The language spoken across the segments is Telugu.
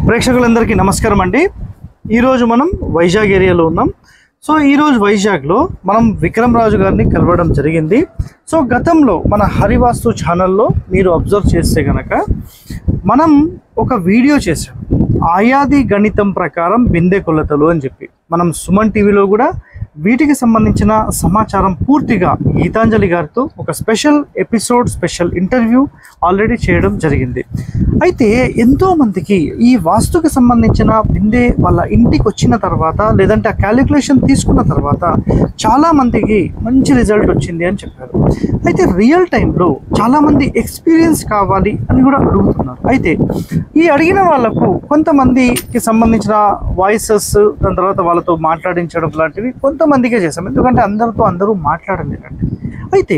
ప్రేక్షకులందరికీ నమస్కారం అండి. ఈరోజు మనం వైజాగ్ ఏరియాలో ఉన్నాం. సో ఈరోజు వైజాగ్లో మనం విక్రమ్ రాజు గారిని కలవడం జరిగింది. సో గతంలో మన హరివాస్తు ఛానల్లో మీరు అబ్జర్వ్ చేస్తే కనుక మనం ఒక వీడియో చేసాం, ఆయాది గణితం ప్రకారం బిందె కొలతలు అని చెప్పి. మనం సుమన్ టీవీలో కూడా వీటికి సంబంధించిన సమాచారం పూర్తిగా గీతాంజలి గారితో ఒక special episode, special interview already చేయడం జరిగింది. అయితే ఎంతోమందికి ఈ వాస్తుకి సంబంధించిన బిందె వాళ్ళ ఇంటికి వచ్చిన తర్వాత, లేదంటే ఆ క్యాలిక్యులేషన్ తీసుకున్న తర్వాత చాలామందికి మంచి రిజల్ట్ వచ్చింది అని చెప్పారు. అయితే రియల్ టైంలో చాలామంది ఎక్స్పీరియన్స్ కావాలి అని కూడా అడుగుతున్నారు. అయితే ఈ అడిగిన వాళ్ళకు కొంతమందికి సంబంధించిన వాయిసెస్, దాని తర్వాత వాళ్ళతో మాట్లాడించడం లాంటివి కొంతమందికే చేశాం, ఎందుకంటే అందరితో అందరూ మాట్లాడలేరండి. అయితే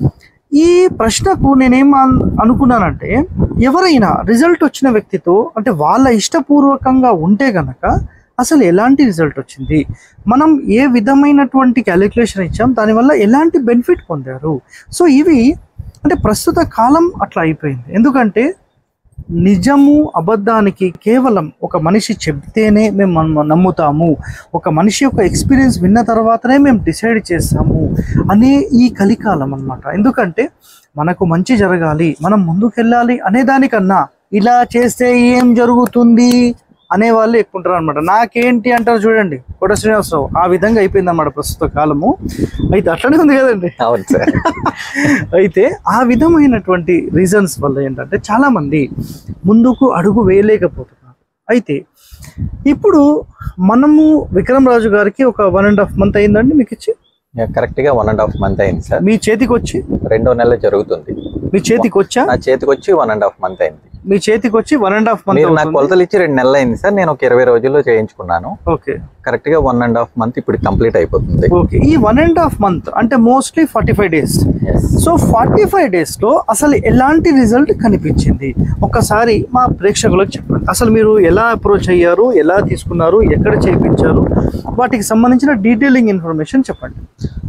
ఈ ప్రశ్నకు నేనేం అనుకున్నానంటే, ఎవరైనా రిజల్ట్ వచ్చిన వ్యక్తితో అంటే వాళ్ళ ఇష్టపూర్వకంగా ఉంటే గనక అసలు ఎలాంటి రిజల్ట్ వచ్చింది, మనం ఏ విధమైనటువంటి క్యాలిక్యులేషన్ ఇచ్చాం, దానివల్ల ఎలాంటి బెనిఫిట్ పొందారు. సో ఇవి అంటే ప్రస్తుత కాలం అట్లా అయిపోయింది. ఎందుకంటే నిజము అబద్ధానికి కేవలం ఒక మనిషి చెబితేనే మేము నమ్ముతాము, ఒక మనిషి యొక్క ఎక్స్పీరియన్స్ విన్న తర్వాతనే మేము డిసైడ్ చేస్తాము అనే ఈ కలికాలం అన్నమాట. ఎందుకంటే మనకు మంచి జరగాలి, మనం ముందుకెళ్ళాలి అనే దానికన్నా ఇలా చేస్తే ఏం జరుగుతుంది అనే వాళ్ళు ఎక్కువ ఉంటారు అనమాట. నాకేంటి అంటారు చూడండి, కోట శ్రీనివాసరావు, ఆ విధంగా అయిపోయింది అన్నమాట ప్రస్తుత కాలము. అయితే అట్లనే ఉంది కదండి. అవును సార్. అయితే ఆ విధమైనటువంటి రీజన్స్ వల్ల ఏంటంటే చాలామంది ముందుకు అడుగు వేయలేకపోతున్నారు. అయితే ఇప్పుడు మనము విక్రమ్ రాజు గారికి ఒక 1.5 month అయిందండి మీకు ఇచ్చి? కరెక్ట్గా 1.5 month అయింది సార్. మీ చేతికి వచ్చి 2వ నెల జరుగుతుంది. మీ చేతికి వచ్చా? నా చేతికి వచ్చి 1.5 month అయింది. మీ చేతికి వచ్చి 1.5 month. మీరు నాకు కొలతలు ఇచ్చి 2 నెలలు అయింది సార్. నేను ఒక 20 రోజుల్లో చేయించుకున్నాను. ఓకే, కరెక్ట్గా 1.5 month ఇప్పుడు కంప్లీట్ అయిపోతుంది. ఓకే, ఈ 1.5 month అంటే మోస్ట్లీ 45 days. సో 45 days లో అసలు ఎలాంటి రిజల్ట్ కనిపించింది ఒక్కసారి మా ప్రేక్షకులకు చెప్పండి. అసలు మీరు ఎలా అప్రోచ్ అయ్యారు, ఎలా తీసుకున్నారు, ఎక్కడ చేయించారు, వాటికి సంబంధించిన డీటెయిలింగ్ ఇన్ఫర్మేషన్ చెప్పండి.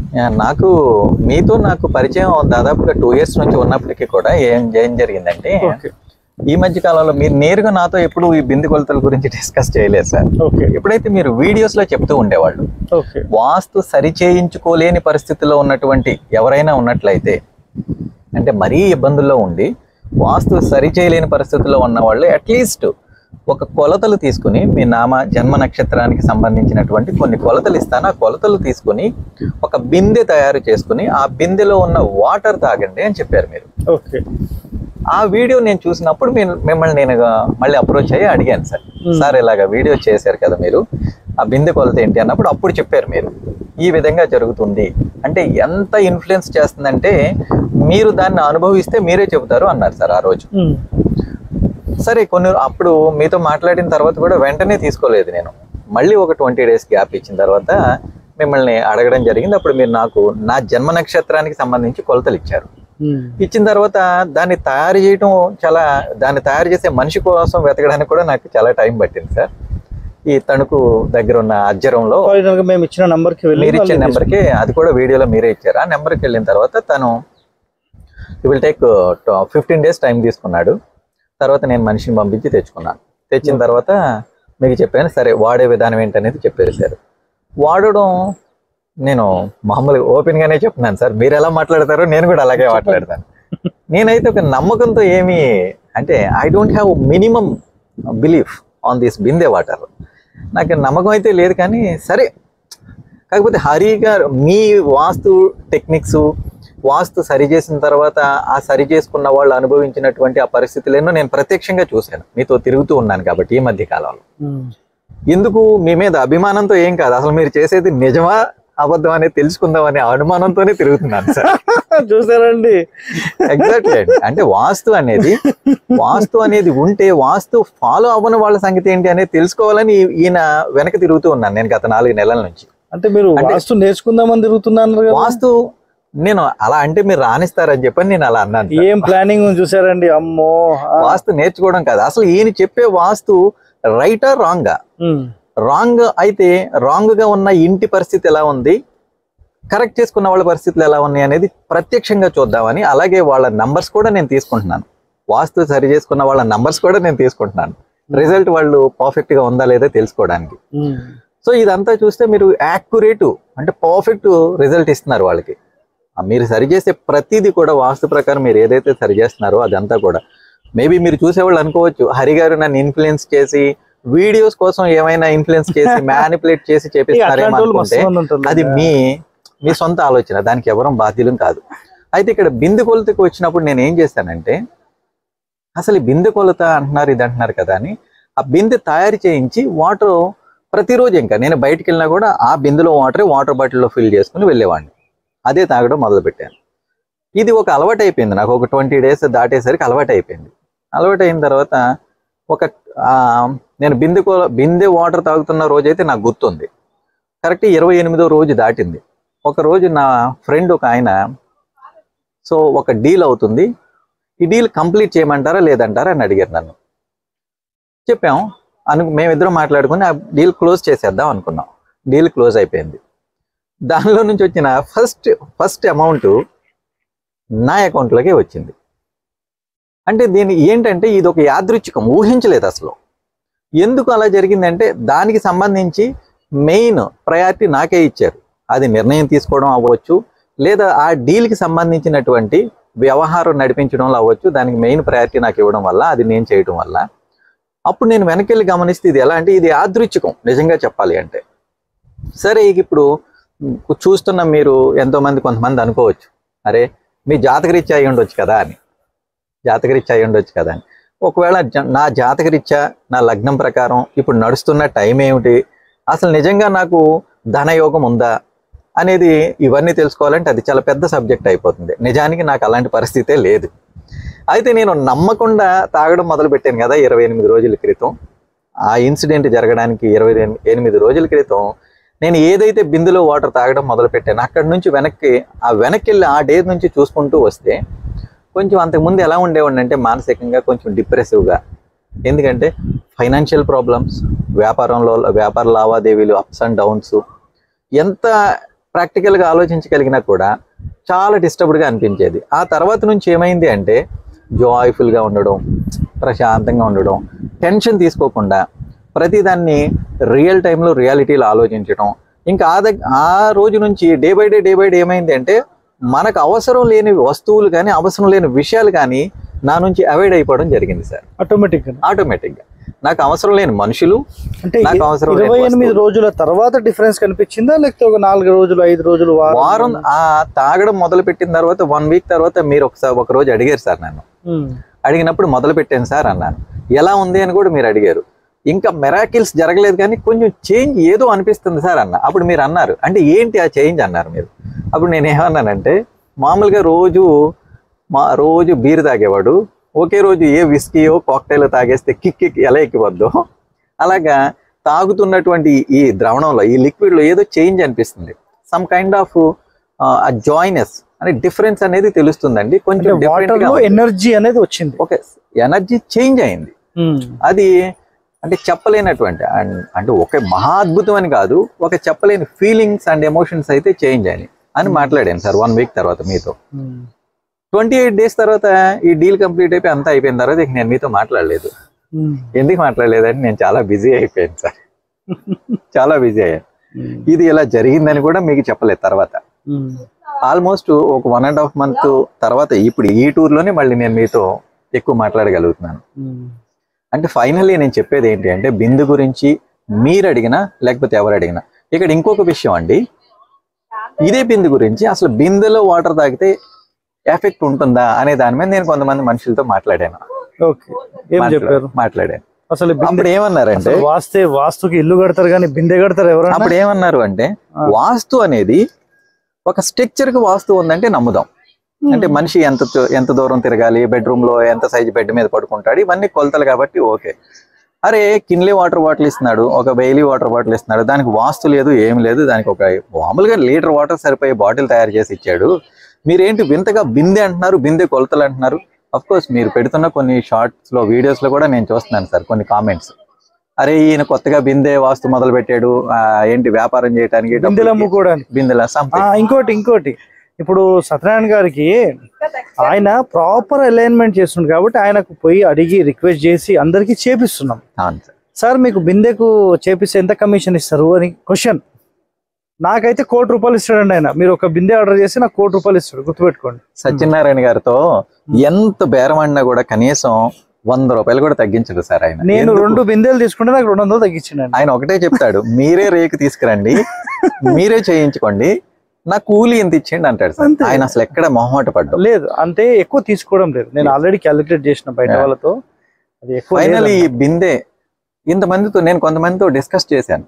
నాకు పరిచయం దాదాపుగా 2 years నుంచి ఉన్నప్పటికీ కూడా ఏం జరిగిందంటే, ఈ మధ్య కాలంలో మీరు నేరుగా నాతో ఎప్పుడు ఈ బిందు కొలతల గురించి డిస్కస్ చేయలేదు సార్. ఎప్పుడైతే మీరు వీడియోస్ లో చెప్తూ ఉండేవాళ్ళు, వాస్తు సరిచేయించుకోలేని పరిస్థితిలో ఉన్నటువంటి ఎవరైనా ఉన్నట్లయితే, అంటే మరీ ఇబ్బందుల్లో ఉండి వాస్తు సరిచేయలేని పరిస్థితుల్లో ఉన్న వాళ్ళు అట్లీస్ట్ ఒక కొలతలు తీసుకుని, మీ జన్మ నక్షత్రానికి సంబంధించినటువంటి కొన్ని కొలతలు ఇస్తాను, ఆ కొలతలు తీసుకుని ఒక బిందె తయారు చేసుకుని ఆ బిందెలో ఉన్న వాటర్ తాగండి అని చెప్పారు మీరు. ఓకే, ఆ వీడియో నేను చూసినప్పుడు మిమ్మల్ని నేను మళ్ళీ అప్రోచ్ అయ్యి అడిగాను, సార్ ఇలాగ వీడియో చేశారు కదా మీరు, ఆ బిందె కొలత ఏంటి అన్నప్పుడు అప్పుడు చెప్పారు మీరు ఈ విధంగా జరుగుతుంది అంటే ఎంత ఇన్ఫ్లుయెన్స్ చేస్తుందంటే మీరు దాన్ని అనుభవిస్తే మీరే చెబుతారు అన్నారు సార్ ఆ రోజు. సరే, అప్పుడు మీతో మాట్లాడిన తర్వాత కూడా వెంటనే తీసుకోలేదు నేను. మళ్ళీ ఒక 20 days గ్యాప్ ఇచ్చిన తర్వాత మిమ్మల్ని అడగడం జరిగింది. అప్పుడు మీరు నాకు నా జన్మ నక్షత్రానికి సంబంధించి కొలతలు ఇచ్చారు. ఇచ్చిన తర్వాత దాన్ని తయారు చేసే మనిషి కోసం వెతకడానికి కూడా నాకు చాలా టైం పట్టింది సార్. ఈ తణుకు దగ్గర ఉన్న అజ్జరంలో మేము ఇచ్చిన నెంబర్కి మీరు ఇచ్చిన నెంబర్కి, అది కూడా వీడియోలో మీరే ఇచ్చారు. ఆ నెంబర్కి వెళ్ళిన తర్వాత తను విల్ టేక్ 15 days టైం తీసుకున్నాడు. తర్వాత నేను మనిషిని పంపించి తెచ్చుకున్నాను. తెచ్చిన తర్వాత మీకు చెప్పాను, సరే వాడే విధానం ఏంటనేది చెప్పేసారు. వాడడం నేను మామూలుగా ఓపెన్గానే చెప్తున్నాను సార్. మీరు ఎలా మాట్లాడతారో నేను కూడా అలాగే మాట్లాడతాను. నేనైతే ఒక నమ్మకంతో అంటే I don't have minimum belief on this binde water. నాకు నమ్మకం అయితే లేదు, కానీ సరే. కాకపోతే హరి గారు మీ వాస్తు టెక్నిక్స్, వాస్తు సరి చేసిన తర్వాత ఆ సరి చేసుకున్న వాళ్ళు అనుభవించినటువంటి ఆ పరిస్థితులను నేను ప్రత్యక్షంగా చూశాను. మీతో తిరుగుతూ ఉన్నాను కాబట్టి ఈ మధ్య కాలంలో. ఎందుకు మీ మీద అభిమానంతో ఏం కాదు, అసలు మీరు చేసేది నిజమా అబద్ధం అనేది తెలుసుకుందాం అనే అనుమానంతోనే తిరుగుతున్నాను సార్. చూసారండి, ఎగ్జాక్ట్లీ అండి. అంటే వాస్తు అనేది ఉంటే వాస్తు ఫాలో అవ్వని వాళ్ళ సంగతి ఏంటి అనేది తెలుసుకోవాలని ఈయన వెనక తిరుగుతూ ఉన్నాను నేను గత 4 నెలల నుంచి. అంటే మీరు వాస్తు నేర్చుకుందామని తిరుగుతున్నాను. వాస్తు నేను అలా అంటే మీరు రాణిస్తారని చెప్పని నేను అలా అన్నాను. ఏం ప్లానింగ్ చూసారండి, అమ్మో. వాస్తు నేర్చుకోవడం కాదు, అసలు ఈయన చెప్పే వాస్తు రైటా రాంగా? రాంగ్ అయితే రాంగ్ గా ఉన్న ఇంటి పరిస్థితి ఎలా ఉంది, కరెక్ట్ చేసుకున్న వాళ్ళ పరిస్థితులు ఎలా ఉన్నాయి అనేది ప్రత్యక్షంగా చూద్దామని, అలాగే వాళ్ళ నంబర్స్ కూడా నేను తీసుకుంటున్నాను. వాస్తు సరి చేసుకున్న వాళ్ళ నంబర్స్ కూడా నేను తీసుకుంటున్నాను. రిజల్ట్ వాళ్ళు పర్ఫెక్ట్ గా ఉందా లేదా తెలుసుకోవడానికి. సో ఇదంతా చూస్తే మీరు యాక్యురేట్ అంటే పర్ఫెక్ట్ రిజల్ట్ ఇస్తున్నారు వాళ్ళకి. మీరు సరిచేసే ప్రతిదీ కూడా వాస్తు ప్రకారం మీరు ఏదైతే సరి చేస్తున్నారో అదంతా కూడా మేబీ మీరు చూసేవాళ్ళు అనుకోవచ్చు, హరి గారు నన్ను ఇన్ఫ్లుయెన్స్ చేసి వీడియోస్ కోసం ఏమైనా ఇన్ఫ్లుయెన్స్ చేసి మ్యానిపులేట్ చేసి చేపిస్తారేమో అనుకుంటే అది మీ సొంత ఆలోచన, దానికి ఎవరం బాధ్యులం కాదు. అయితే ఇక్కడ బిందు కొలతకు వచ్చినప్పుడు నేను ఏం చేస్తానంటే, అసలు ఈ బిందు కొలత అంటున్నారు ఇది అంటున్నారు కదా అని ఆ బిందె తయారు చేయించి వాటర్ ప్రతిరోజు ఇంకా నేను బయటికి వెళ్ళినా కూడా ఆ బిందులో వాటర్ బాటిల్లో ఫిల్ చేసుకుని వెళ్ళేవాడిని. అదే తాగడం మొదలు పెట్టాను. ఇది ఒక అలవాటు అయిపోయింది నాకు. ఒక 20 days దాటేసరికి అలవాటు అయిపోయింది. అలవాటు అయిన తర్వాత నేను బిందె వాటర్ తాగుతున్న రోజైతే నాకు గుర్తుంది. కరెక్ట్ 28వ రోజు దాటింది. ఒక రోజు నా ఫ్రెండ్ ఒక ఆయన సో ఒక డీల్ అవుతుంది, ఈ డీల్ కంప్లీట్ చేయమంటారా లేదంటారా అని అడిగారు నన్ను. చెప్పాం, మేమిద్దరం మాట్లాడుకుని ఆ డీల్ క్లోజ్ చేసేద్దాం అనుకున్నాం. డీల్ క్లోజ్ అయిపోయింది. దానిలో నుంచి వచ్చిన ఫస్ట్ అమౌంట్ నా అకౌంట్లోకే వచ్చింది. అంటే దీని ఏంటంటే ఇది ఒక యాదృచ్ఛికం, ఊహించలేదు అసలు. ఎందుకు అలా జరిగిందంటే దానికి సంబంధించి మెయిన్ ప్రయారిటీ నాకే ఇచ్చారు. అది నిర్ణయం తీసుకోవడం అవ్వచ్చు, లేదా ఆ డీల్కి సంబంధించినటువంటి వ్యవహారం నడిపించడంలో అవ్వచ్చు. దానికి మెయిన్ ప్రయారిటీ నాకు ఇవ్వడం వల్ల, అది నేను చేయడం వల్ల అప్పుడు నేను వెనకెళ్ళి గమనిస్తే ఇది ఎలా అంటే ఇది యాదృచ్ఛికం నిజంగా చెప్పాలి అంటే. సరే ఇప్పుడు చూస్తున్న మీరు ఎంతోమంది కొంతమంది అనుకోవచ్చు, అరే మీ జాతకరీత్యా అయి ఉండొచ్చు కదా అని. జాతకరీత్యా అయి ఉండొచ్చు కదా అని. ఒకవేళ నా జాతకరీత్యా నా లగ్నం ప్రకారం ఇప్పుడు నడుస్తున్న టైం ఏమిటి, అసలు నిజంగా నాకు ధనయోగం ఉందా అనేది ఇవన్నీ తెలుసుకోవాలంటే అది చాలా పెద్ద సబ్జెక్ట్ అయిపోతుంది. నిజానికి నాకు అలాంటి పరిస్థితే లేదు. అయితే నేను నమ్మకుండా తాగడం మొదలు పెట్టాను కదా 28 రోజుల క్రితం. ఆ ఇన్సిడెంట్ జరగడానికి 28 రోజుల క్రితం నేను ఏదైతే బిందులో వాటర్ తాగడం మొదలు పెట్టాను అక్కడి నుంచి వెనక్కి వెళ్ళి ఆ డే నుంచి చూసుకుంటూ వస్తే కొంచెం అంతకుముందు ఎలా ఉండేవాడిని అంటే మానసికంగా కొంచెం డిప్రెసివ్గా. ఎందుకంటే ఫైనాన్షియల్ ప్రాబ్లమ్స్, వ్యాపార లావాదేవీలు, అప్స్ అండ్ డౌన్స్, ఎంత ప్రాక్టికల్గా ఆలోచించగలిగినా కూడా చాలా డిస్టర్బ్డ్గా అనిపించేది. ఆ తర్వాత నుంచి ఏమైంది అంటే జాయ్ఫుల్గా ఉండడం, ప్రశాంతంగా ఉండడం, టెన్షన్ తీసుకోకుండా ప్రతిదాన్ని రియల్ టైంలో రియాలిటీలో ఆలోచించడం. ఇంకా ఆ రోజు నుంచి డే బై డే ఏమైంది అంటే మనకు అవసరం లేని వస్తువులు కానీ అవసరం లేని విషయాలు కానీ నా నుంచి అవాయిడ్ అయిపోవడం జరిగింది సార్. ఆటోమేటిక్గా నాకు అవసరం లేని మనుషులు అంటే నాకు అవసరం 28 రోజుల తర్వాత డిఫరెన్స్ కనిపించిందా, లేకపోతే ఒక 4 రోజులు 5 రోజులు వారం తాగడం మొదలు పెట్టిన తర్వాత 1 week తర్వాత మీరు ఒక రోజు అడిగారు సార్ నన్ను. అడిగినప్పుడు మొదలు పెట్టాను సార్ అన్నాను. ఎలా ఉంది అని కూడా మీరు అడిగారు. ఇంకా మెరాకిల్స్ జరగలేదు కానీ కొంచెం చేంజ్ ఏదో అనిపిస్తుంది సార్ అన్న. అప్పుడు మీరు అన్నారు, అంటే ఏంటి ఆ చేంజ్ అన్నారు మీరు. అప్పుడు నేను ఏమన్నానంటే మామూలుగా రోజు బీర్ తాగేవాడు ఒకే రోజు ఏ విస్కీయో కాక్టైల్ తాగేస్తే కిక్ ఎలా ఎక్కివద్దో అలాగా తాగుతున్నటువంటి ఈ ద్రవణంలో ఈ లిక్విడ్లో ఏదో చేంజ్ అనిపిస్తుంది. సమ్ కైండ్ ఆఫ్ జాయినెస్ అనే డిఫరెన్స్ అనేది తెలుస్తుందండి. కొంచెం ఎనర్జీ అనేది వచ్చింది, ఓకే ఎనర్జీ చేంజ్ అయింది. అది అంటే చెప్పలేనటువంటి అంటే ఒక మహా అద్భుతం అని కాదు, ఒక చెప్పలేని ఫీలింగ్స్ అండ్ ఎమోషన్స్ అయితే చేంజ్ అయినాయి అని మాట్లాడాను సార్ 1 week తర్వాత మీతో. 28 days తర్వాత ఈ డీల్ కంప్లీట్ అయిపోయి అంతా అయిపోయిన తర్వాత ఇక నేను మీతో మాట్లాడలేదు. ఎందుకు మాట్లాడలేదని నేను చాలా బిజీ అయిపోయాను సార్, చాలా బిజీ అయ్యాను. ఇది ఇలా జరిగిందని కూడా మీకు చెప్పలేదు. తర్వాత ఆల్మోస్ట్ ఒక 1.5 month తర్వాత ఇప్పుడు ఈ టూర్లోనే మళ్ళీ నేను మీతో ఎక్కువ మాట్లాడగలుగుతున్నాను. అంటే ఫైనల్లీ నేను చెప్పేది ఏంటి అంటే బిందు గురించి మీరు అడిగినా లేకపోతే ఎవరు అడిగినా ఇక్కడ ఇంకొక విషయం అండి, ఇదే బిందు గురించి అసలు బిందెలో వాటర్ తాగితే ఎఫెక్ట్ ఉంటుందా అనే దాని మీద నేను కొంతమంది మనుషులతో మాట్లాడాను. అసలు అప్పుడు ఏమన్నారంటే వాస్తుకి ఇల్లు కడతారు కానీ బిందె కడతారు ఎవరు. అప్పుడు ఏమన్నారు అంటే వాస్తు అనేది ఒక స్ట్రక్చర్ కి వాస్తు ఉందంటే నమ్ముదాం. అంటే మనిషి ఎంత దూరం తిరగాలి, బెడ్రూమ్ లో ఎంత సైజు బెడ్ మీద పడుకుంటాడు, ఇవన్నీ కొలతలు కాబట్టి ఓకే. అరే కిన్లీ వాటర్ బాటిల్ ఇస్తున్నాడు, ఒక బెయిలీ వాటర్ బాటిల్ ఇస్తున్నాడు, దానికి వాస్తు లేదు ఏం లేదు, దానికి ఒక మామూలుగా లీటర్ వాటర్ సరిపోయే బాటిల్ తయారు చేసి ఇచ్చాడు. మీరేంటి వింతగా బిందె అంటున్నారు, బిందె కొలతలు అంటున్నారు. అఫ్ కోర్స్ మీరు పెడుతున్న కొన్ని షార్ట్స్ లో వీడియోస్ లో కూడా నేను చూస్తున్నాను సార్ కొన్ని కామెంట్స్, అరే ఈయన కొత్తగా బిందె వాస్తు మొదలు పెట్టాడు, ఏంటి వ్యాపారం చేయడానికి, బిందెలు అమ్ముకోవడానికి, బిందెల ఇంకోటి ఇప్పుడు సత్యనారాయణ గారికి ఆయన ప్రాపర్ అలైన్మెంట్ చేస్తుండు కాబట్టి ఆయనకు పోయి అడిగి రిక్వెస్ట్ చేసి అందరికి చేపిస్తున్నాం. సార్ మీకు బిందెకు చేపిస్తే ఎంత కమిషన్ ఇస్తారు అని క్వశ్చన్. నాకైతే ₹1,00,00,000 ఇస్తాడండి ఆయన. మీరు ఒక బిందె ఆర్డర్ చేసి నాకు ₹1,00,00,000 ఇస్తాడు, గుర్తుపెట్టుకోండి. సత్యనారాయణ గారితో ఎంత బేరం ఆడినా కూడా కనీసం ₹100 కూడా తగ్గించడు సార్ ఆయన. నేను 2 బిందెలు తీసుకుంటే నాకు 200 తగ్గించండి. ఆయన ఒకటే చెప్తాడు, మీరే రేకు తీసుకురండి, మీరే చేయించుకోండి, నా కూలీ ఎంత ఇచ్చేయండి అంటాడు సార్. ఆయన అసలు ఎక్కడ మొహమాట పడ్డం లేదు, అంటే ఎక్కువ తీసుకోవడం లేదు. నేను ఆల్రెడీ క్యాలిక్యులేట్ చేసిన బయట వాళ్ళతో. అది ఎక్కువ. ఫైనల్ ఈ బిందె ఇంతమందితో నేను కొంతమందితో డిస్కస్ చేశాను.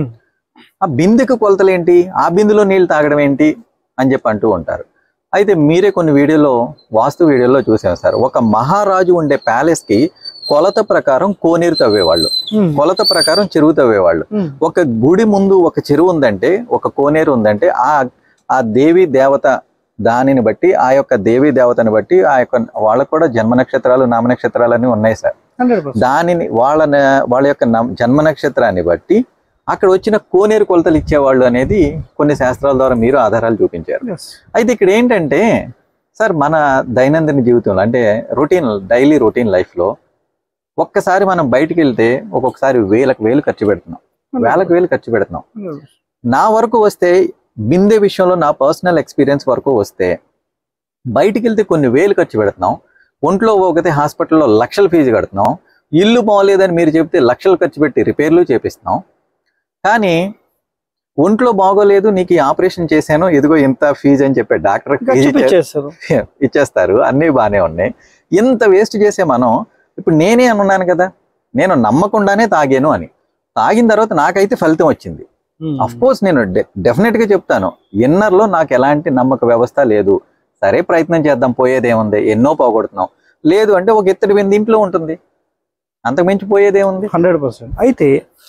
ఆ బిందెకు కొలతలు ఏంటి, ఆ బిందెలో నీళ్లు తాగడం ఏంటి అని చెప్పి అంటూ ఉంటారు. అయితే మీరే కొన్ని వాస్తు వీడియోలో చూసాం సార్. ఒక మహారాజు ఉండే ప్యాలెస్ కి కొలత ప్రకారం కోనేరు తవ్వేవాళ్ళు, కొలత ప్రకారం చెరువు తవ్వేవాళ్ళు. ఒక గుడి ముందు ఒక చెరువు ఉందంటే, ఒక కోనేరు ఉందంటే ఆ దేవి దేవత దానిని బట్టి, ఆ యొక్క దేవి దేవతని బట్టి ఆ యొక్క వాళ్ళకు కూడా జన్మ నక్షత్రాలు నామ నక్షత్రాలు అన్ని ఉన్నాయి సార్. దానిని వాళ్ళ యొక్క జన్మ నక్షత్రాన్ని బట్టి అక్కడ వచ్చిన కోనేరు కొలతలు ఇచ్చేవాళ్ళు అనేది కొన్ని శాస్త్రాల ద్వారా మీరు ఆధారాలు చూపించారు. అయితే ఇక్కడ ఏంటంటే సార్, మన దైనందిన జీవితంలో అంటే డైలీ రొటీన్ లైఫ్ లో ఒక్కసారి మనం బయటికి వెళ్తే ఒక్కొక్కసారి వేలు ఖర్చు పెడుతున్నాం, వేలు ఖర్చు పెడుతున్నాం. నా వరకు వస్తే బిందె విషయంలో నా పర్సనల్ ఎక్స్పీరియన్స్ వరకు వస్తే బయటికి వెళ్తే కొన్ని వేలు ఖర్చు పెడుతున్నాం, ఒంట్లో ఒకతే హాస్పిటల్లో లక్షల ఫీజు కడుతున్నాం, ఇల్లు బాగోలేదని మీరు చెప్తే లక్షలు ఖర్చు పెట్టి రిపేర్లు చేపిస్తున్నాం. కానీ ఒంట్లో బాగోలేదు, నీకు ఈ ఆపరేషన్ చేశాను, ఇదిగో ఇంత ఫీజు అని చెప్పే డాక్టర్ ఇచ్చేస్తారు, అన్నీ బాగానే ఉన్నాయి. ఇంత వేస్ట్ చేసే మనం ఇప్పుడు నేనే అనున్నాను కదా, నేను నమ్మకుండానే తాగాను అని. తాగిన తర్వాత నాకైతే ఫలితం వచ్చింది. అఫ్ కోర్స్ నేను డెఫినెట్ గా చెప్తాను, ఇన్నర్ లో నాకు ఎలాంటి నమ్మక వ్యవస్థ లేదు. సరే ప్రయత్నం చేద్దాం, పోయేదేముంది, ఎన్నో పోగొడుతున్నాం. లేదు అంటే ఒక ఇత్తడి బిందె ఇంట్లో ఉంటుంది, అంతకు మించి పోయేదేముంది. 100%. అయితే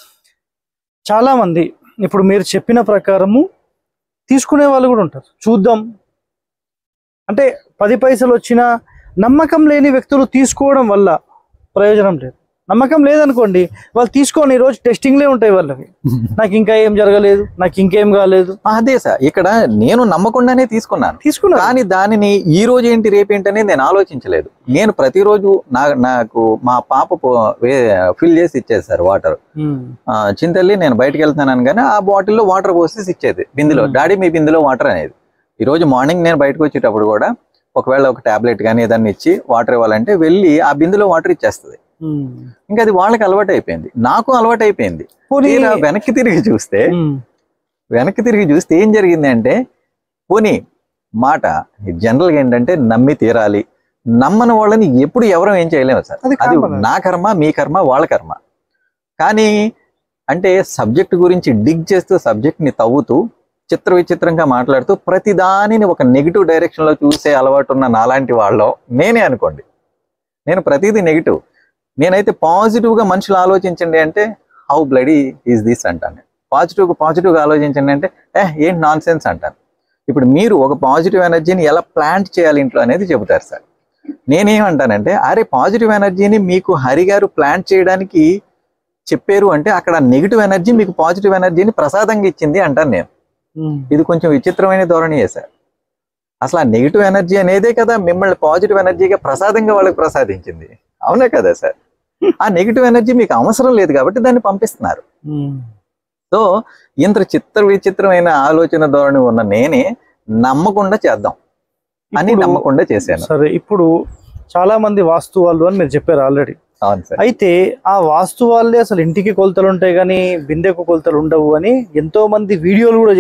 చాలా మంది ఇప్పుడు మీరు చెప్పిన ప్రకారము తీసుకునే వాళ్ళు కూడా ఉంటారు. చూద్దాం అంటే 10 పైసలు వచ్చినా నమ్మకం లేని వ్యక్తులు తీసుకోవడం వల్ల ప్రయోజనం లేదు. నమ్మకం లేదనుకోండి, వాళ్ళు తీసుకొని ఈరోజు టెస్టింగ్లే ఉంటాయి వాళ్ళకి. నాకు ఇంకా ఏం జరగలేదు, నాకు ఇంకేం కాలేదు. అదే సార్, ఇక్కడ నేను నమ్మకుండానే తీసుకున్నాను, కానీ దానిని ఈ రోజు ఏంటి రేపేంటి అనేది నేను ఆలోచించలేదు. నేను ప్రతిరోజు నాకు మా పాప ఫిల్ చేసి ఇచ్చేది సార్ వాటర్. చింతల్లి నేను బయటకు వెళ్తున్నాను కానీ ఆ బాటిల్లో వాటర్ పోసేసి ఇచ్చేది బిందులో. డాడీ మీ బిందులో వాటర్ అనేది. ఈ రోజు మార్నింగ్ నేను బయటకు వచ్చేటప్పుడు కూడా ఒకవేళ ఒక టాబ్లెట్ కానీ ఏదన్నా ఇచ్చి వాటర్ ఇవ్వాలంటే వెళ్ళి ఆ బిందులో వాటర్ ఇచ్చేస్తుంది. ఇంకా అది వాళ్ళకి అలవాటు అయిపోయింది, నాకు అలవాటు అయిపోయింది. వెనక్కి తిరిగి చూస్తే ఏం జరిగింది అంటే, పోనీ మాట జనరల్ గా ఏంటంటే నమ్మి తీరాలి, నమ్మని వాళ్ళని ఎప్పుడు ఎవరూ ఏం చేయలేము సార్. అది నా కర్మ, మీ కర్మ, వాళ్ళ కర్మ. కానీ అంటే సబ్జెక్ట్ గురించి డిగ్ చేస్తూ సబ్జెక్ట్ ని తవ్వుతూ చిత్ర విచిత్రంగా మాట్లాడుతూ ప్రతి దానిని ఒక నెగిటివ్ డైరెక్షన్ లో చూసే అలవాటు ఉన్న నాలాంటి వాళ్ళు నేనే అనుకోండి. నేను ప్రతిదీ నెగిటివ్. నేనైతే పాజిటివ్ గా మనుషులు ఆలోచించండి అంటే హౌ బ్లడీ ఈజ్ దిస్ అంటాను. పాజిటివ్గా ఆలోచించండి అంటే ఏంటి నాన్ సెన్స్ అంటాను. ఇప్పుడు మీరు ఒక పాజిటివ్ ఎనర్జీని ఎలా ప్లాంట్ చేయాలి ఇంట్లో అనేది చెబుతారు సార్. నేనేమంటానంటే, అరే పాజిటివ్ ఎనర్జీని మీకు హరి గారు ప్లాంట్ చేయడానికి చెప్పారు అంటే అక్కడ నెగిటివ్ ఎనర్జీ మీకు పాజిటివ్ ఎనర్జీని ప్రసాదంగా ఇచ్చింది అంటాను నేను. ఇది కొంచెం విచిత్రమైన ధోరణియే సార్. అసలు ఆ నెగిటివ్ ఎనర్జీ అనేదే కదా మిమ్మల్ని పాజిటివ్ ఎనర్జీగా ప్రసాదంగా వాళ్ళకి ప్రసాదించింది, అవునే కదా సార్? ఆ నెగిటివ్ ఎనర్జీ మీకు అవసరం లేదు కాబట్టి దాన్ని పంపిస్తున్నారు. సో ఇంత విచిత్రమైన ఆలోచన ధోరణి ఉన్న నేనే నమ్మకుండా చేద్దాం అని నమ్మకుండా చేశాను. సరే, ఇప్పుడు చాలా మంది వాస్తు వాళ్ళు అని మీరు చెప్పారు ఆల్రెడీ. అవును సార్. అయితే ఆ వాస్తు వాళ్ళే అసలు ఇంటికి కొలతలు ఉంటాయి కానీ బిందెకు కొలతలు ఉండవు అని ఎంతో మంది వీడియోలు కూడా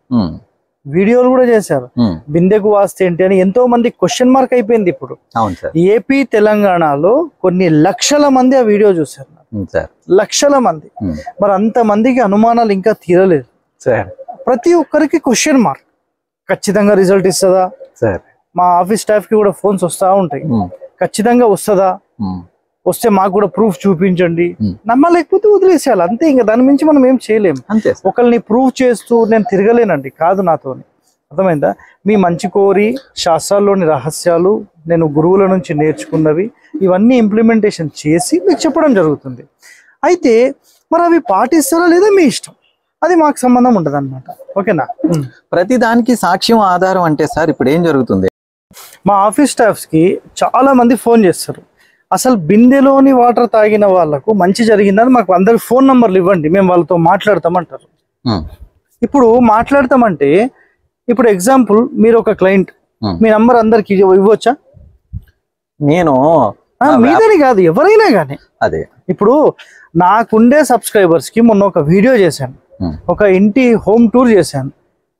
చేశారు. బిందెకు వాస్తు ఏంటి అని ఎంతో మంది క్వశ్చన్ మార్క్ అయిపోయింది ఇప్పుడు. ఏపీ తెలంగాణలో కొన్ని లక్షల మంది ఆ వీడియో చూశారు, లక్షల మంది. మరి అంత మందికి అనుమానాలు ఇంకా తీరలేదు. ప్రతి ఒక్కరికి క్వశ్చన్ మార్క్. ఖచ్చితంగా రిజల్ట్ ఇస్తుందా? మా ఆఫీస్ స్టాఫ్ కి కూడా ఫోన్స్ వస్తా ఉంటాయి, ఖచ్చితంగా వస్తుందా, వస్తే మాకు కూడా ప్రూఫ్ చూపించండి. నమ్మలేకపోతే వదిలేసేయాలి అంతే. ఇంకా దాని మించి మనం ఏం చేయలేము. ఒకరిని ప్రూఫ్ చేస్తూ నేను తిరగలేనండి, కాదు నాతో. అర్థమైందా? మీ మంచి కోరి శాస్త్రాల్లోని రహస్యాలు నేను గురువుల నుంచి నేర్చుకున్నవి ఇవన్నీ ఇంప్లిమెంటేషన్ చేసి మీకు చెప్పడం జరుగుతుంది. అయితే మరి అవి పాటిస్తారా లేదా మీ ఇష్టం. అది మాకు సంబంధం ఉండదు అనమాట. ఓకేనా? ప్రతి దానికి సాక్ష్యం ఆధారం అంటే సార్ ఇప్పుడు ఏం జరుగుతుంది? మా ఆఫీస్ స్టాఫ్స్ కి చాలా మంది ఫోన్ చేస్తారు, అసలు బిందెలోని వాటర్ తాగిన వాళ్ళకు మంచి జరిగిందని మాకు అందరికి ఫోన్ నంబర్లు ఇవ్వండి, మేము వాళ్ళతో మాట్లాడతామంటారు. ఇప్పుడు మాట్లాడతామంటే ఇప్పుడు ఎగ్జాంపుల్ మీరు ఒక క్లయింట్, మీ నంబర్ అందరికి ఇవ్వచ్చా? నేను మీదని కాదు, ఎవరైనా కానీ. అదే ఇప్పుడు నాకుండే సబ్స్క్రైబర్స్ కి మొన్న ఒక వీడియో చేశాను, ఒక ఇంటి హోమ్ టూర్ చేశాను.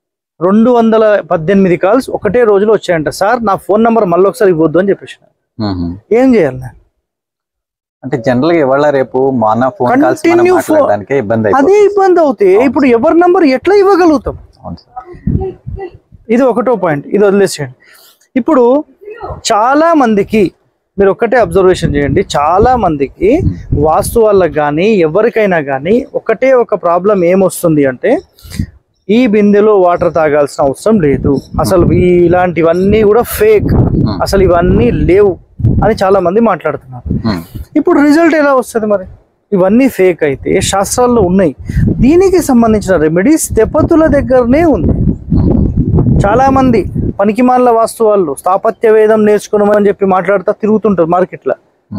218 కాల్స్ ఒకటే రోజులో వచ్చాయంట. సార్ నా ఫోన్ నంబర్ మళ్ళీ ఒకసారి ఇవ్వద్దు అని చెప్పేసి. ఏం చేయాలి నేను? అంటే జనరల్ గా ఇవాళ రేపు మన ఫోన్ కాల్స్ ఇబ్బంది, అదే ఇబ్బంది అవుతే ఇప్పుడు ఎవరి నంబర్ ఎట్లా ఇవ్వగలుగుతాం? ఇది ఒకటో పాయింట్, ఇది వదిలేసేయండి. ఇప్పుడు చాలా మందికి మీరు ఒక్కటే అబ్జర్వేషన్ చేయండి, చాలా మందికి వాస్తు వాళ్ళకి కానీ ఎవరికైనా కానీ ఒకటే ఒక ప్రాబ్లం ఏమొస్తుంది అంటే, ఈ బిందెలో వాటర్ తాగాల్సిన అవసరం లేదు, అసలు ఇలాంటివన్నీ కూడా ఫేక్, అసలు ఇవన్నీ లేవు అని చాలా మంది మాట్లాడుతున్నారు. ఇప్పుడు రిజల్ట్ ఎలా వస్తుంది మరి? ఇవన్నీ ఫేక్ అయితే శాస్త్రాల్లో ఉన్నాయి, దీనికి సంబంధించిన రెమెడీస్ తెపతుల దగ్గరనే ఉంది. చాలా మంది పనికిమాల వాస్తు వాళ్ళు స్థాపత్య వేదం నేర్చుకున్నామని చెప్పి మాట్లాడుతూ తిరుగుతుంటారు మార్కెట్లో.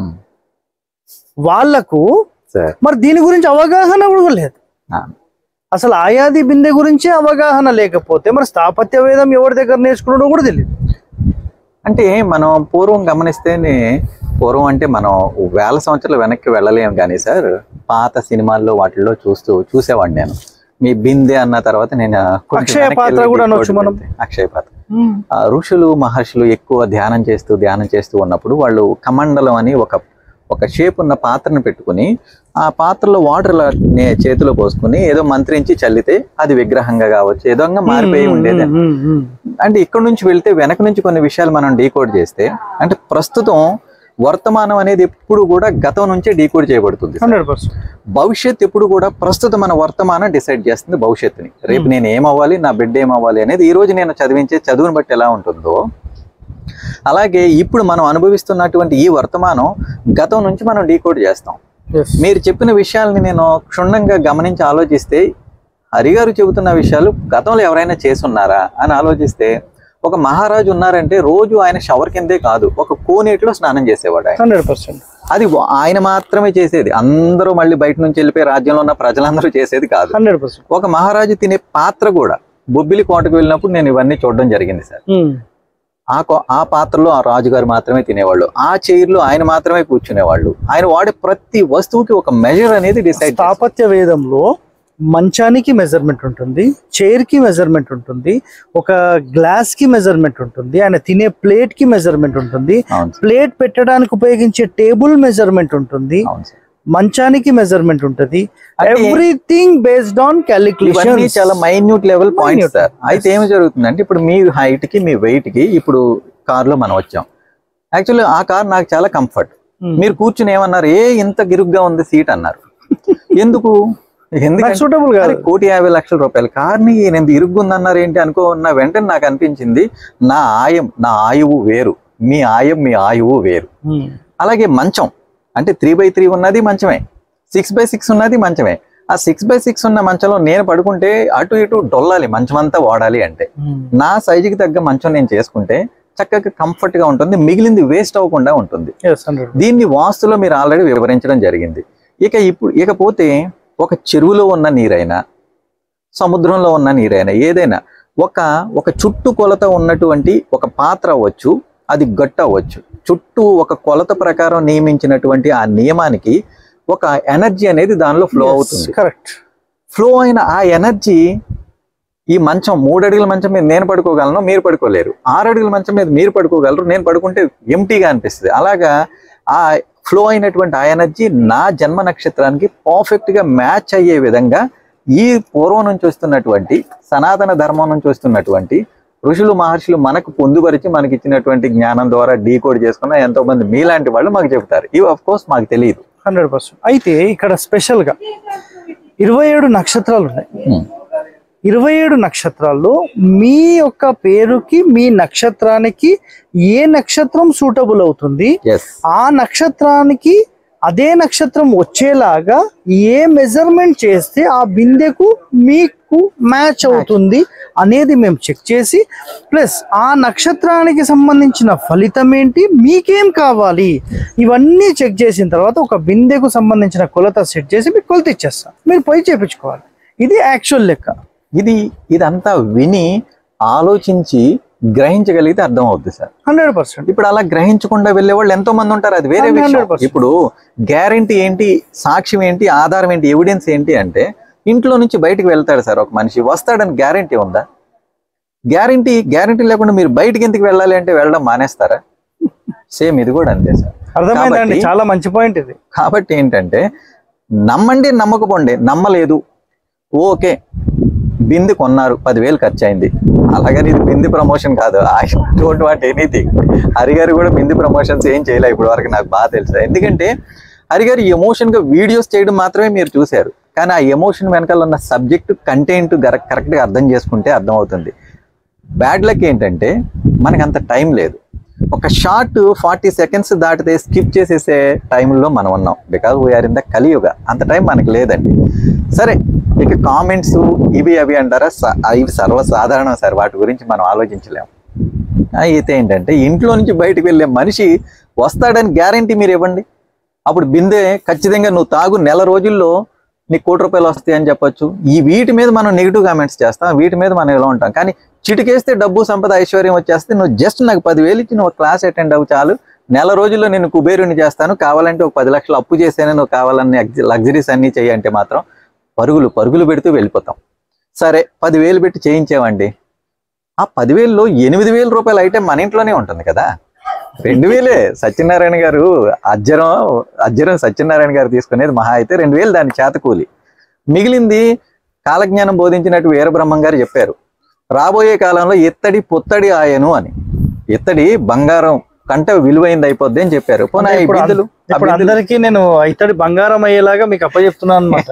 వాళ్లకు మరి దీని గురించి అవగాహన కూడా లేదు. అసలు ఆయాది బిందె గురించి అవగాహన లేకపోతే మరి స్థాపత్య వేదం ఎవరి దగ్గర నేర్చుకున్నాడో కూడా తెలియదు. అంటే మనం పూర్వం గమనిస్తేనే, పూర్వం అంటే మనం వేల సంవత్సరాలు వెనక్కి వెళ్ళలేము కానీ సార్, పాత సినిమాల్లో వాటిల్లో చూసేవాడిని నేను. మీ బిందె అన్న తర్వాత నేను అక్షయ పాత్ర కూడా అనొచ్చు మనం. అక్షయ పాత్ర ఋషులు మహర్షులు ఎక్కువ ధ్యానం చేస్తూ ఉన్నప్పుడు వాళ్ళు కమండలం అని ఒక షేప్ ఉన్న పాత్రను పెట్టుకుని ఆ పాత్రలో వాటర్ చేతిలో పోసుకుని ఏదో మంత్రించి చల్లితే అది విగ్రహంగా కావచ్చు ఏదో మారిపోయి ఉండేది. అంటే ఇక్కడ నుంచి వెళ్తే వెనక నుంచి కొన్ని విషయాలు మనం డీకోడ్ చేస్తే, అంటే ప్రస్తుతం వర్తమానం అనేది ఎప్పుడు కూడా గతం నుంచే డీకోడ్ చేయబడుతుంది. భవిష్యత్ ఎప్పుడు కూడా ప్రస్తుతం మన వర్తమానం డిసైడ్ చేస్తుంది భవిష్యత్తుని. రేపు నేను ఏమవ్వాలి, నా బిడ్డ ఏమవ్వాలి అనేది ఈ రోజు నేను చదివించే చదువుని బట్టి ఎలా ఉంటుందో, అలాగే ఇప్పుడు మనం అనుభవిస్తున్నటువంటి ఈ వర్తమానం గతం నుంచి మనం డీకోడ్ చేస్తాం. మీరు చెప్పిన విషయాలని నేను క్షుణ్ణంగా గమనించి ఆలోచిస్తే, హరిగారు చెబుతున్న విషయాలు గతంలో ఎవరైనా చేసున్నారా అని ఆలోచిస్తే, ఒక మహారాజు ఉన్నారంటే రోజు ఆయన షవర్ కిందే కాదు, ఒక కోనేటిలో స్నానం చేసేవాడు. 100%. అది ఆయన మాత్రమే చేసేది, అందరూ మళ్ళీ బయట నుంచి వెళ్ళిపోయి రాజ్యంలో ఉన్న ప్రజలందరూ చేసేది కాదు. 100%. ఒక మహారాజు తినే పాత్ర కూడా, బొబ్బిలి కోటకు వెళ్ళినప్పుడు నేను ఇవన్నీ చూడడం జరిగింది సార్. ఆ పాత్రలో ఆ రాజుగారు మాత్రమే తినేవాళ్ళు, ఆ చైర్లో ఆయన మాత్రమే కూర్చునేవాళ్ళు. ఆయన వాడే ప్రతి వస్తువుకి ఒక మెజర్ అనేది డిసైడ్. స్థాపత్య వేదంలో మంచానికి మెజర్మెంట్ ఉంటుంది, చైర్ కి మెజర్మెంట్ ఉంటుంది, ఒక గ్లాస్ కి మెజర్మెంట్ ఉంటుంది, ఆయన తినే ప్లేట్ కి మెజర్మెంట్ ఉంటుంది, ప్లేట్ పెట్టడానికి ఉపయోగించే టేబుల్ మెజర్మెంట్ ఉంటుంది, మంచానికి మెజర్మెంట్ ఉంటుంది. Everything based on calculation. చాలా మైన్యూట్ లెవెల్ పాయింట్ సార్. అయితే ఏమి జరుగుతుంది అంటే, ఇప్పుడు మీ హైట్ కి మీ వెయిట్ కి, ఇప్పుడు కార్ లో మనం వచ్చాం, యాక్చువల్లీ ఆ కార్ నాకు చాలా కంఫర్ట్. మీరు కూర్చుని ఏమన్నారు, ఇంత గిరుగ్గా ఉంది సీట్ అన్నారు. ఎందుకు? ఎందుకంటే 1,50,00,000 రూపాయల కార్ని నేను ఇరుగ్గుందన్నారు ఏంటి అనుకున్న వెంటనే నాకు అనిపించింది, నా ఆయువు వేరు, మీ ఆయువు వేరు. అలాగే మంచం అంటే 3x3 ఉన్నది మంచమే, 6x6 ఉన్నది మంచమే. ఆ 6x6 ఉన్న మంచంలో నేను పడుకుంటే అటు ఇటు డొల్లాలి, మంచం అంతా వాడాలి. అంటే నా సైజుకి తగ్గ మంచం నేను చేసుకుంటే చక్కగా కంఫర్ట్ గా ఉంటుంది, మిగిలింది వేస్ట్ అవ్వకుండా ఉంటుంది. దీన్ని వాస్తులో మీరు ఆల్రెడీ వివరించడం జరిగింది. ఇకపోతే ఒక చెరువులో ఉన్న నీరైనా, సముద్రంలో ఉన్న నీరైనా, ఏదైనా ఒక చుట్టు కొలత ఉన్నటువంటి ఒక పాత్ర అవ్వచ్చు, అది గట్టు అవ్వచ్చు, చుట్టూ ఒక కొలత ప్రకారం నియమించినటువంటి ఆ నియమానికి ఒక ఎనర్జీ అనేది దానిలో ఫ్లో అవుతుంది. కరెక్ట్. ఫ్లో అయిన ఆ ఎనర్జీ, ఈ మంచం 3 అడుగుల మంచం మీద నేను పడుకోగలను, మీరు పడుకోలేరు. 6 అడుగుల మంచం మీద మీరు పడుకోగలరు, నేను పడుకుంటే ఎంటీగా అనిపిస్తుంది. అలాగా ఆ ఫ్లో అయినటువంటి ఆ ఎనర్జీ నా జన్మ నక్షత్రానికి పర్ఫెక్ట్ గా మ్యాచ్ అయ్యే విధంగా ఈ పూర్వం నుంచి వస్తున్నటువంటి సనాతన ధర్మం నుంచి వస్తున్నటువంటి ఋషులు మహర్షులు మనకు పొందుపరిచి మనకి ఇచ్చినటువంటి జ్ఞానం ద్వారా డీకోడ్ చేసుకున్న ఎంతో మంది మీలాంటి వాళ్ళు మాకు చెబుతారు. ఇవి ఆఫ్ కోర్స్ మాకు తెలియదు. 100%. అయితే ఇక్కడ స్పెషల్ గా 27 నక్షత్రాలు ఉన్నాయి. 27 నక్షత్రాల్లో మీ యొక్క పేరుకి, మీ నక్షత్రానికి ఏ నక్షత్రం సూటబుల్ అవుతుంది, ఆ నక్షత్రానికి అదే నక్షత్రం వచ్చేలాగా ఏ మెజర్మెంట్ చేస్తే ఆ బిందెకు మీకు మ్యాచ్ అవుతుంది అనేది మేము చెక్ చేసి, ప్లస్ ఆ నక్షత్రానికి సంబంధించిన ఫలితం ఏంటి, మీకేం కావాలి, ఇవన్నీ చెక్ చేసిన తర్వాత ఒక బిందెకు సంబంధించిన కొలత సెట్ చేసి మీకు కొలత ఇచ్చేస్తాం. మీరు పోయి చేపించుకోవాలి. ఇది యాక్చువల్ లెక్క. ఇదంతా విని ఆలోచించి గ్రహించగలిగితే అర్థం అవుతుంది సార్. 100%. ఇప్పుడు అలా గ్రహించకుండా వెళ్ళే వాళ్ళు ఎంతో మంది ఉంటారు, అది వేరే విషయం. 100%. ఇప్పుడు గ్యారంటీ ఏంటి, సాక్ష్యం ఏంటి, ఆధారం ఏంటి, ఎవిడెన్స్ ఏంటి అంటే ఇంట్లో నుంచి బయటకు వెళ్తాడు సార్ ఒక మనిషి, వస్తాడని గ్యారంటీ ఉందా? గ్యారంటీ లేకుండా మీరు బయటకి ఎందుకు వెళ్ళాలి అంటే వెళ్ళడం మానేస్తారా? సేమ్ ఇది కూడా అంతే సార్. అర్థమైందండి, చాలా మంచి పాయింట్ ఇది. కాబట్టి ఏంటంటే నమ్మండి, నమ్మకపోండి. నమ్మలేదు, ఓకే, బింది కొన్నారు, 10,000 ఖర్చు అయింది. అలాగని ఇది బింది ప్రమోషన్ కాదు. I don't want anything. హరిగారు కూడా బింది ప్రమోషన్స్ ఏం చేయలే ఇప్పుడు వరకు, నాకు బాగా తెలుసు. ఎందుకంటే హరిగారు ఎమోషన్గా వీడియోస్ చేయడం మాత్రమే మీరు చూశారు, కానీ ఆ ఎమోషన్ వెనకాల ఉన్న సబ్జెక్ట్ కంటెంట్ కరెక్ట్గా అర్థం చేసుకుంటే అర్థమవుతుంది. బ్యాడ్ లక్ ఏంటంటే మనకు అంత టైం లేదు. ఒక షార్ట్ 40 సెకండ్స్ దాటితే స్కిప్ చేసేసే టైంలో మనం ఉన్నాం. బికాజ్ వీఆర్ ఇన్ ద కలియుగ. అంత టైం మనకు లేదండి. సరే, ఇక కామెంట్స్ ఇవి అవి అంటారా, ఇవి సర్వసాధారణం సార్, వాటి గురించి మనం ఆలోచించలేము. అయితే ఏంటంటే ఇంట్లో నుంచి బయటకు వెళ్ళే మనిషి వస్తాడని గ్యారంటీ మీరు ఇవ్వండి. అప్పుడు బిందె ఖచ్చితంగా నువ్వు తాగు, నెల రోజుల్లో నీకు ₹1,00,000 వస్తాయి అని చెప్పొచ్చు. వీటి మీద మనం నెగిటివ్ కామెంట్స్ చేస్తాం, వీటి మీద మనం ఇలా ఉంటాం. కానీ చిటికేస్తే డబ్బు, సంపద, ఐశ్వర్యం వచ్చేస్తే నువ్వు జస్ట్ నాకు 10,000 ఇచ్చి నువ్వు క్లాస్ అటెండ్ అవ్వు చాలు, నెల రోజుల్లో నేను కుబేరుని చేస్తాను, కావాలంటే ఒక 10 లక్షలు అప్పు చేసేనే నువ్వు కావాలన్నీ లగ్జరీస్ అన్నీ చేయంటే మాత్రం పరుగులు పెడుతూ వెళ్ళిపోతాం. సరే, 10,000 పెట్టి చేయించామండి. ఆ 10,000లో ₹8,000 ఐటెం మన ఇంట్లోనే ఉంటుంది కదా. 2,000 సత్యనారాయణ గారు అజ్జరం సత్యనారాయణ గారు తీసుకునేది మహా అయితే 2,000 దాని చేతకూలి. మిగిలింది కాలజ్ఞానం బోధించినట్టు వీరబ్రహ్మం గారు చెప్పారు, రాబోయే కాలంలో ఇత్తడి పుత్తడి ఆయను అని. ఇత్తడి బంగారం కంటే విలువైంది అయిపోద్ది అని చెప్పారు. ఇప్పుడు అందరికీ నేను ఇత్తడి బంగారం అయ్యేలాగా మీకు అప్పచెప్తున్నాను అన్నమాట.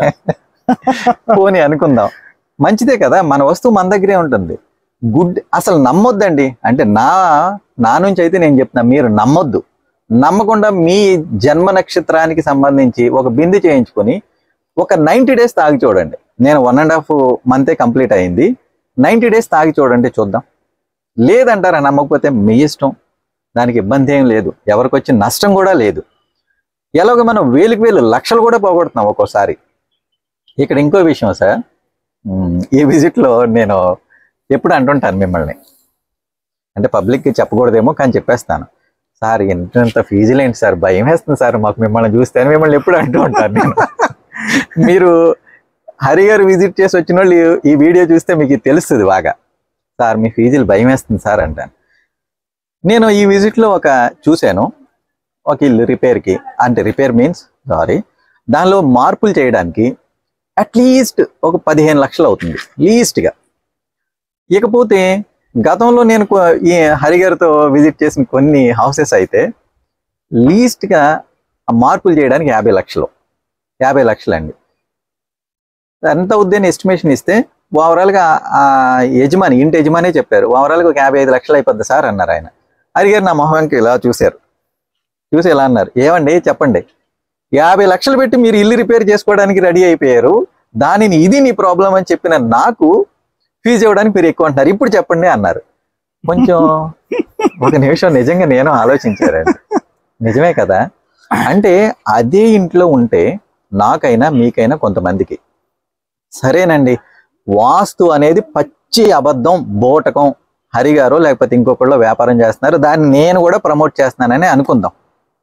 పోనీ అనుకుందాం, మంచిదే కదా, మన వస్తువు మన దగ్గరే ఉంటుంది. అసలు నమ్మొద్దండి. అంటే నా నుంచి అయితే నేను చెప్తున్నా, మీరు నమ్మొద్దు. నమ్మకుండా మీ జన్మ నక్షత్రానికి సంబంధించి ఒక బిందు చేయించుకొని ఒక 90 డేస్ తాగి చూడండి. నేను 1.5 మంతే కంప్లీట్ అయింది. 90 డేస్ తాగి చూడండి, చూద్దాం. లేదంటారా, నమ్మకపోతే మీ ఇష్టం, దానికి ఇబ్బంది ఏం లేదు, ఎవరికి వచ్చి నష్టం కూడా లేదు. ఎలాగో మనం వేలు లక్షలు కూడా పోగొడుతున్నాం ఒక్కోసారి. ఇక్కడ ఇంకో విషయం సార్, ఈ విజిట్లో నేను ఎప్పుడు అంటుంటాను మిమ్మల్ని, అంటే పబ్లిక్కి చెప్పకూడదేమో కానీ చెప్పేస్తాను సార్, ఎంత ఫీజులు ఏంటి సార్, భయం వేస్తుంది సార్ మాకు మిమ్మల్ని చూస్తే అని మిమ్మల్ని ఎప్పుడు అంటూ ఉంటాను నేను. మీరు హరిగారు విజిట్ చేసి వచ్చిన వాళ్ళు ఈ వీడియో చూస్తే మీకు తెలుస్తుంది బాగా, సార్ మీ ఫీజులు భయం వేస్తుంది సార్ అంటాను. నేను ఈ విజిట్లో చూశాను, ఒక ఇల్లు రిపేర్కి, అంటే రిపేర్ మీన్స్ దానిలో మార్పులు చేయడానికి అట్లీస్ట్ ఒక 15 లక్షలు అవుతుంది లీస్ట్గా. ఇకపోతే గతంలో నేను ఈ హరిగారితో విజిట్ చేసిన కొన్ని హౌసెస్ అయితే లీస్ట్గా మార్పులు చేయడానికి 50 లక్షలు అండి. ఎంత అవుద్దని ఎస్టిమేషన్ ఇస్తే ఓవరాల్గా ఇంటి యజమానే చెప్పారు, ఓవరాల్గా ఒక 55 లక్షలు అయిపోద్ది సార్ అన్నారు ఆయన. హరిగారు నా మొహంకి ఇలా చూసి ఇలా అన్నారు, ఏమండి చెప్పండి, 50 లక్షలు పెట్టి మీరు ఇల్లు రిపేర్ చేసుకోవడానికి రెడీ అయిపోయారు, దానిని ఇది నీ ప్రాబ్లం అని చెప్పిన నాకు ఫీజు ఇవ్వడానికి మీరు ఎక్కువ అంటున్నారు, ఇప్పుడు చెప్పండి అన్నారు. కొంచెం ఒక నిమిషం నిజంగా నేను ఆలోచించారండి, నిజమే కదా. అంటే అదే ఇంట్లో ఉంటే నాకైనా మీకైనా కొంతమందికి సరేనండి, వాస్తు అనేది పచ్చి అబద్ధం, బోటకం, హరిగారు లేకపోతే ఇంకొకళ్ళు వ్యాపారం చేస్తున్నారు, దాన్ని నేను కూడా ప్రమోట్ చేస్తున్నానని అనుకుందాం.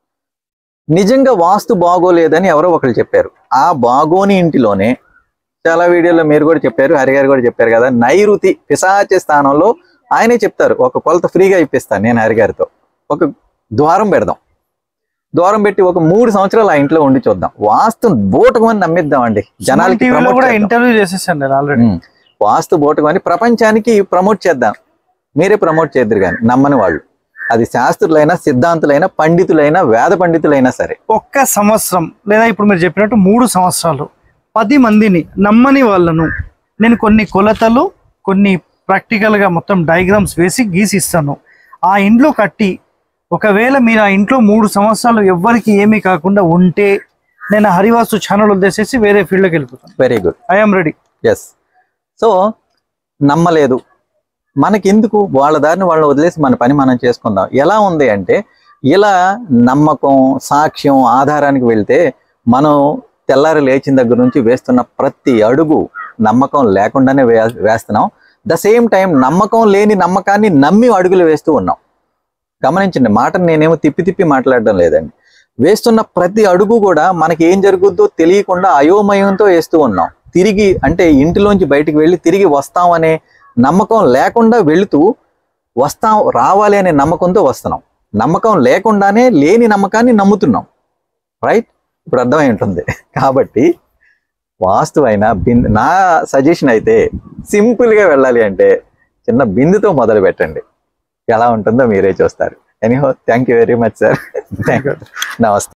నిజంగా వాస్తు బాగోలేదని ఎవరో ఒకరు చెప్పారు. ఆ బాగోని ఇంటిలోనే చాలా వీడియోలో మీరు కూడా చెప్పారు, హరిగారు కూడా చెప్పారు కదా, నైరుతి పిశాచ స్థానంలో ఆయనే చెప్తారు, ఒక కొలత ఫ్రీగా ఇప్పిస్తాను నేను హరిగారితో, ఒక ద్వారం పెడదాం, ద్వారం పెట్టి ఒక 3 సంవత్సరాలు ఆ ఇంట్లో ఉండి చూద్దాం, వాస్తు బోటకమని నమ్మిద్దామండి జనాలకి. ఇంటర్వ్యూ చేసేసాను ఆల్రెడీ, వాస్తు బోటకమని ప్రపంచానికి ప్రమోట్ చేద్దాం. మీరే ప్రమోట్ చేద్దరు కానీ నమ్మని వాళ్ళు, అది శాస్త్రులైనా సిద్ధాంతులైనా పండితులైనా వేద పండితులైనా సరే. ఒక్క సంవత్సరం లేదా ఇప్పుడు మీరు చెప్పినట్టు 3 సంవత్సరాలు 10 మందిని నమ్మని వాళ్ళను నేను కొన్ని కొలతలు, కొన్ని ప్రాక్టికల్గా మొత్తం డయాగ్రామ్స్ వేసి గీసి ఇస్తాను. ఆ ఇంట్లో కట్టి ఒకవేళ మీరు ఆ ఇంట్లో 3 సంవత్సరాలు ఎవ్వరికి ఏమీ కాకుండా ఉంటే నేను హరివాస్తు ఛానల్ వదిలేసేసి వేరే ఫీల్డ్కి వెళ్ళిపోతాను. Very good, I'm ready. Yes. So నమ్మలేదు, మనకెందుకు, వాళ్ళ దారిని వాళ్ళని వదిలేసి మన పని మనం చేసుకుందాం. ఎలా ఉంది అంటే ఇలా నమ్మకం, సాక్ష్యం, ఆధారానికి వెళ్తే మనం తెల్లారి లేచిన దగ్గర నుంచి వేస్తున్న ప్రతి అడుగు నమ్మకం లేకుండానే వేస్తున్నాం. ద సేమ్ టైం నమ్మకం లేని నమ్మకాన్ని నమ్మి అడుగులు వేస్తూ ఉన్నాం. గమనించండి, మాటను నేనేమో తిప్పి మాట్లాడడం లేదండి. వేస్తున్న ప్రతి అడుగు కూడా మనకి ఏం జరుగుద్దో తెలియకుండా అయోమయంతో వేస్తూ ఉన్నాం. తిరిగి అంటే ఇంటిలోంచి బయటికి వెళ్ళి తిరిగి వస్తాం అనే నమ్మకం లేకుండా వెళుతూ రావాలి అనే నమ్మకంతో వస్తున్నాం. నమ్మకం లేకుండానే లేని నమ్మకాన్ని నమ్ముతున్నాం. రైట్? ఇప్పుడు అర్థమై ఉంటుంది. కాబట్టి వాస్తు అయినా నా సజెషన్ అయితే సింపుల్గా వెళ్ళాలి అంటే చిన్న బిందుతో మొదలు పెట్టండి. ఎలా ఉంటుందో మీరే చూస్తారు. Anyhow, thank you very much sir. Thank you. నమస్తే.